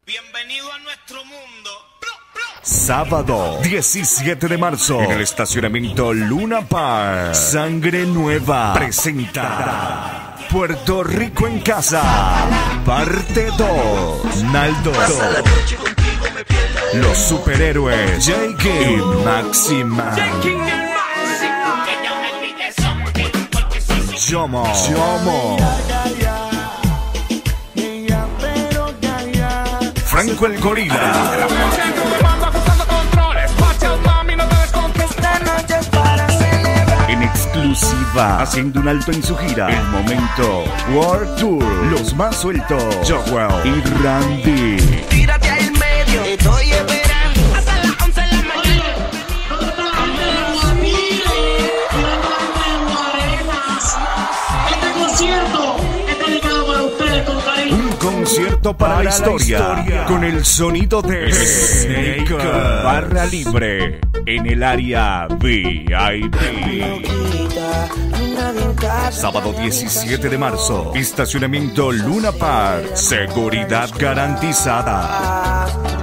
Bienvenido a nuestro mundo. Sábado 17 de marzo en el estacionamiento Luna Park. Sangre Nueva presenta Puerto Rico en Casa, parte 2. Naldo, los superhéroes J.K. y Máxima, Yomo, Franco el Gorila, en exclusiva, haciendo un alto en su gira, el momento World Tour, los más sueltos, Joel y Randy. Tírate al medio, estoy esperando hasta las 11 de la mañana. Este concierto está dedicado para ustedes con cariño. Un concierto para la historia, con el sonido de Snake, barra libre, en el área VIP. Sábado 17 de marzo, estacionamiento Luna Park, seguridad garantizada.